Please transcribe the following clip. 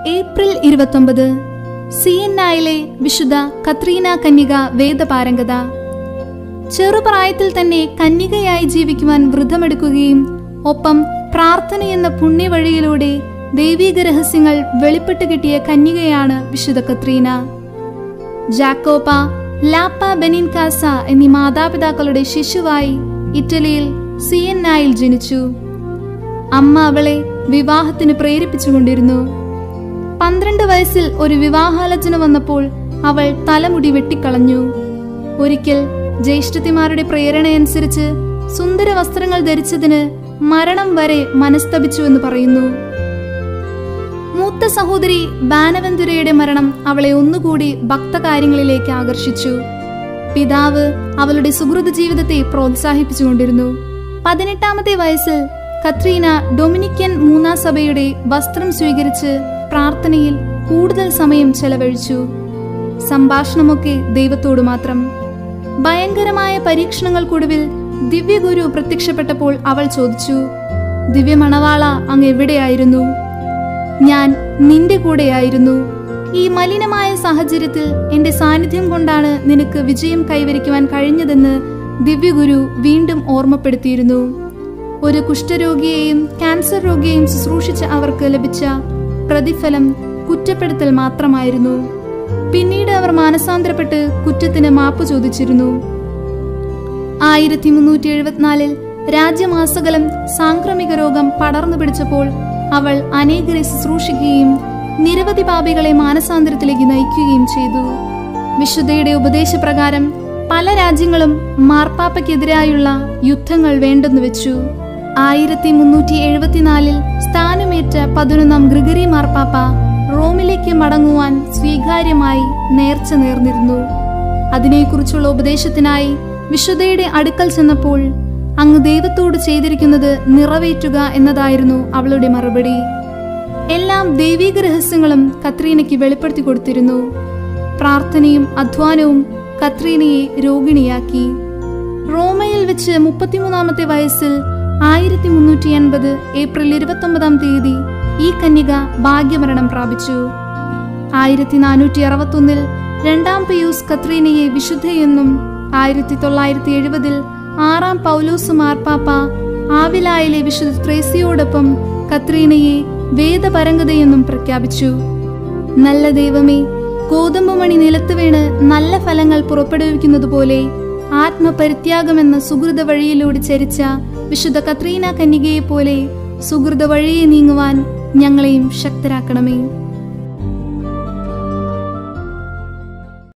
April 29 സിയന്നയിലെ വിശുദ്ധ കത്രീന കന്യക വേദപാരംഗത. ചെറുപ്രായത്തിൽ തന്നെ കന്യകയായി ജീവിക്കുവാൻ വ്രതമെടുക്കുകയും ഒപ്പം പ്രാർത്ഥനയെന്ന പുണ്യവഴിയിലൂടെ ദൈവീക രഹസ്യങ്ങൾ വെളിപ്പെട്ട് കിട്ടിയ കന്യകയാണ് വിശുദ്ധ കത്രീന. ജാക്കോപ്പ, ലാപ്പ ബെനിൻകാസ എന്നീ മാതാപിതാക്കളുടെ ശിശുവായി ഇറ്റലിയിൽ സിയന്നയിൽ ജനിച്ചു. അമ്മ അവളെ വിവാഹത്തിന് പ്രേരിപ്പിച്ചുകൊണ്ടിരുന്നു. 12 വയസ്സിൽ ഒരു വിവാഹാലോചന വന്നപ്പോൾ അവൾ തലമുടി വെട്ടിക്കളഞ്ഞു. ഒരിക്കൽ ജ്യേഷ്ഠത്തിമാരുടെ പ്രേരണയനുസരിച്ച് സുന്ദര വസ്ത്രങ്ങൾ ധരിച്ചതിന് മരണം വരെ മനസ്തപിച്ചുവെന്ന് പറയുന്നു. മൂത്ത സഹോദരി ബാനവന്തുരയുടെ മരണം അവളെ ഒന്നുകൂടി ഭക്തകാര്യങ്ങളിലേക്ക് ആകർഷിച്ചു. പിതാവ് അവളുടെ സുഹൃത ജീവിതത്തെ പ്രോത്സാഹിപ്പിച്ചുകൊണ്ടിരുന്നു. 18ാമത്തെ വയസ്സിൽ കത്രീന ഡൊമിനിക്കൻ മൂന്നാം സഭയുടെ വസ്ത്രം സ്വീകരിച്ച് പ്രാർത്ഥനയിൽ കൂടുതൽ സമയം ചെലവഴിച്ചു. സംഭാഷണമൊക്കെ ദൈവത്തോട് മാത്രം. ഭയങ്കരമായ പരീക്ഷണങ്ങൾക്കൊടുവിൽ ദിവ്യഗുരു പ്രത്യക്ഷപ്പെട്ടപ്പോൾ അവൾ ചോദിച്ചു, ദിവ്യമണവാള, അങ്ങ് എവിടെയായിരുന്നു? ഞാൻ നിന്റെ കൂടെയായിരുന്നു. ഈ മലിനമായ സാഹചര്യത്തിൽ എന്റെ സാന്നിധ്യം കൊണ്ടാണ് നിനക്ക് വിജയം കൈവരിക്കുവാൻ കഴിഞ്ഞതെന്ന് ദിവ്യഗുരു വീണ്ടും ഓർമ്മപ്പെടുത്തിയിരുന്നു. ഒരു കുഷ്ഠരോഗിയെയും ക്യാൻസർ രോഗിയെയും ശുശ്രൂഷിച്ച അവർക്ക് ലഭിച്ച പ്രതിഫലം കുറ്റപ്പെടുത്തൽ മാത്രമായിരുന്നു. പിന്നീട് അവർ മാനസാന്തരപ്പെട്ട് കുറ്റത്തിന് മാപ്പ് ചോദിച്ചിരുന്നു. 1374 രാജ്യമാസകലം സാംക്രമിക രോഗം പടർന്നു പിടിച്ചപ്പോൾ അവൾ അനേകരെ ശുശ്രൂഷിക്കുകയും നിരവധി പാപികളെ മാനസാന്തരത്തിലേക്ക് നയിക്കുകയും ചെയ്തു. വിശുദ്ധയുടെ ഉപദേശപ്രകാരം പല രാജ്യങ്ങളും മാർപ്പാപ്പയ്ക്കെതിരായുള്ള യുദ്ധങ്ങൾ വേണ്ടെന്ന് വെച്ചു. 1374 സ്ഥാനമേറ്റ 11ാം ഗ്രിഗറി മാർപ്പാപ്പ റോമിലേക്ക് മടങ്ങുവാൻ സ്വീകാര്യമായി നേർച്ച നേർന്നിരുന്നു. അതിനെക്കുറിച്ചുള്ള ഉപദേശത്തിനായി വിശുദ്ധയുടെ അടുക്കൽ ചെന്നപ്പോൾ അങ്ങ് ദൈവത്തോട് ചെയ്തിരിക്കുന്നത് നിറവേറ്റുക എന്നതായിരുന്നു അവളുടെ മറുപടി. എല്ലാം ദൈവീക രഹസ്യങ്ങളും കത്രീനയ്ക്ക് വെളിപ്പെടുത്തി കൊടുത്തിരുന്നു. പ്രാർത്ഥനയും അധ്വാനവും കത്രീനയെ രോഗിണിയാക്കി. റോമയിൽ വെച്ച് 33ാമത്തെ വയസ്സിൽ 1380 ഏപ്രിൽ 29-ാം തീയതി ഈ കന്യക ഭാഗ്യമരണം പ്രാപിച്ചു. 1461 രണ്ടാം പിയൂസ് കത്രീനയെ വിശുദ്ധയെന്നും 1970 6-ാം പൗലോസ് മാർപ്പാപ്പ ആവിലായിലെ വിശുദ്ധ ത്രേസ്യയോടൊപ്പം കത്രീനയെ വേദപരംഗതയെന്നും പ്രഖ്യാപിച്ചു. നല്ല ദൈവമേ, ഗോതമ്പുമണി നിലത്ത് വീണ് നല്ല ഫലങ്ങൾ പുറപ്പെടുവിക്കുന്നത് പോലെ ആത്മപരിത്യാഗമെന്ന സുഹൃത വഴിയിലൂടെ ചരിച്ച വിശുദ്ധ കത്രീന കന്യകയെ പോലെ സുഹൃത വഴിയെ നീങ്ങുവാൻ ഞങ്ങളെയും ശക്തരാക്കണമേ.